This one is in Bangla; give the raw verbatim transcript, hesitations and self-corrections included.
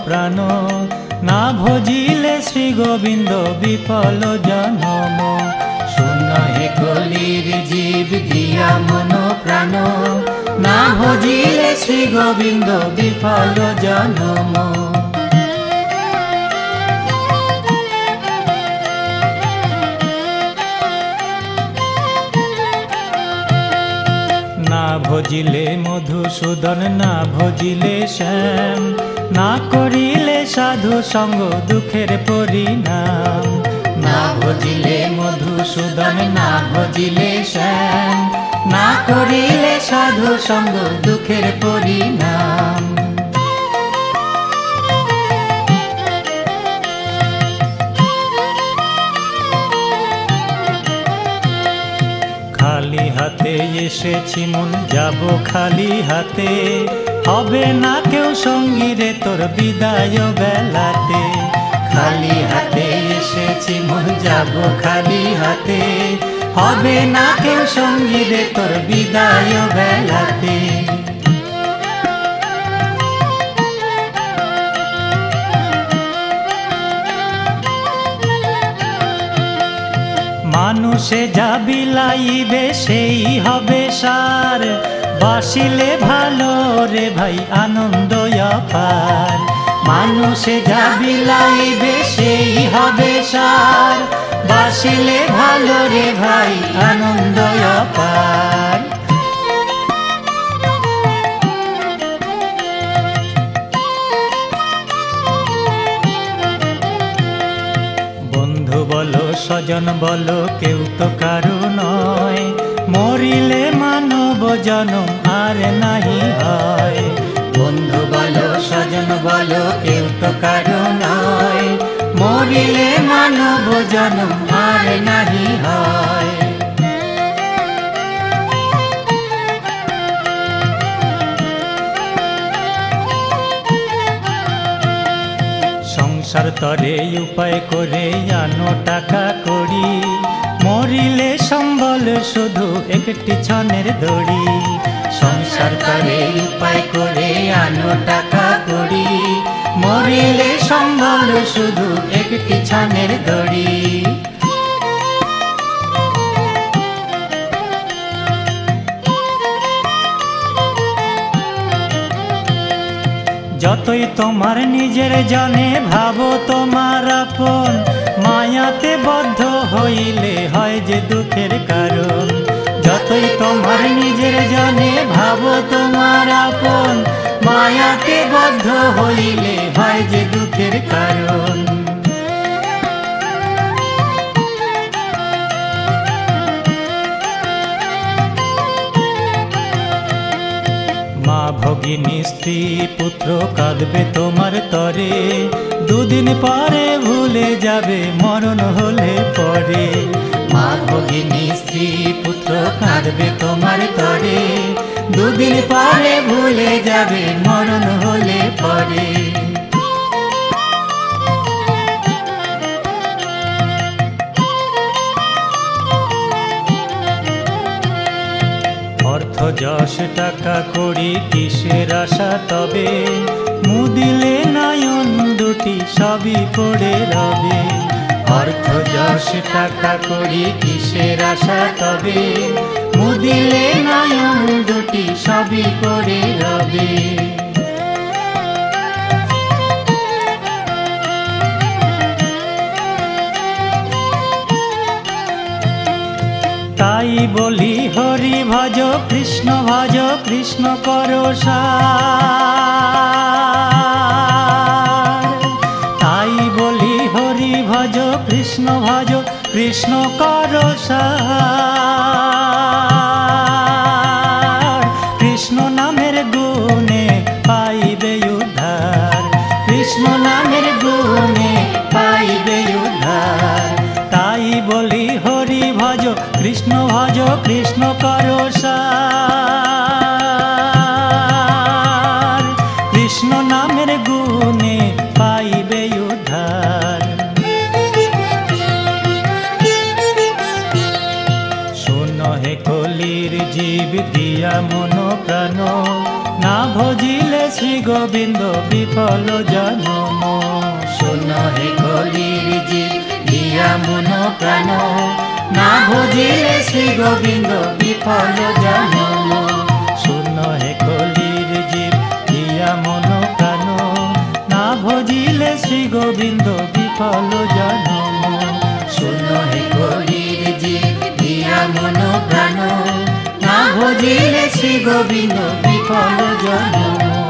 প্রাণ না ভজিলে শ্রী গোবিন্দ বিফল জনম। শূন্য হে কলির জীব দিয়া মন প্রাণ না ভজিলে শ্রী গোবিন্দ বিফল জনম। না ভজিলে মধুসূদন না ভজিলে শ্যাম না করিলে সাধু সঙ্গ দুঃখের পরিণাম। না ভজিলে মধুসূদন না ভজিলে শ্যাম না করিলে সাধু সঙ্গ দুঃখের পরিণাম। খালি হাতে এসেছি মন যাব খালি হাতে হবে না কেউ সঙ্গী রে তোর বিদায় বেলাতে। খালি হাতে এসেছি মন যাব খালি হাতে হবে না কেউ সঙ্গী রে তোর বিদায় বেলাতে। মানুষে যা বিলাইবে সেই হবে সার বাসিলে ভালো রে ভাই আনন্দ অপার। মানুষে যা বিলাইবে সেই হবে সার বাসিলে ভালো রে ভাই আনন্দ অপার। বন্ধু বলো স্বজন বলো কেউ তো কারো নয় মরিলে মানব জনম আর নাহি হয়। বন্ধু বলো স্বজন বলো কেউ তো কারো নয় মরিলে মানব জনম আর নাহি হয়। সংসার তরে উপায় করে আনো টাকা করি মরিলে সম্বল শুধু একটি ছনের দড়ি। সংসার তরে উপায় করে আনো টাকা করি মরিলে সম্বল শুধু একটি ছনের দড়ি। যতই তোমার নিজের জনে ভাবো তোমার আপন মায়াতে বদ্ধ হইলে হয় যে দুঃখের কারণ। যতই তোমার নিজের জনে ভাবো তোমার আপন মায়াতে বদ্ধ হইলে হয় যে দুঃখের কারণ। মা ভগিনী স্ত্রী পুত্র কাঁদবে তোমার তরে দুদিন পরে ভুলে যাবে মরণ হলে পরে। মা ভগিনী স্ত্রী পুত্র কাঁদবে তোমার তরে দুদিন পরে ভুলে যাবে মরণ হলে পরে। অর্থ যশ টাকা করি কিসের আশা তবে মুদিলে নয়ন দুটি সবই পড়ে রবে। অর্থ যশ টাকা করি কিসের আশা তবে মুদিলে নয়ন দুটি সবই পড়ে রবে। তাই বলি হরি ভজ কৃষ্ণ ভজ কৃষ্ণ করো সার। তাই বলি হরি ভজ কৃষ্ণ ভজ কৃষ্ণ করো সার। কৃষ্ণ নামের গুণে পাইবে উদ্ধার কৃষ্ণ নামের গুণে পাইবে উদ্ধার। তাই বলি হরি ভজ কৃষ্ণ ভজ কৃষ্ণ করো সার। কৃষ্ণ নামের গুণে পাইবে উদ্ধার। শোনো হে কলির জীব দিয়া মন প্রাণ না ভজিলে শ্রী গোবিন্দ বিফল জনম। শূন্য হে কলির জীব দিয়া মন প্রাণ, না ভজিলে শ্রী গোবিন্দ বিফল জনম। শূন্য হে কলির জীব দিয়া মন প্রাণ, না ভজিলে শ্রী গোবিন্দ বিফল জনম। শূন্য হে কলির জীব দিয়া মন প্রাণ, না ভজিলে শ্রী গোবিন্দ বিফল জনম।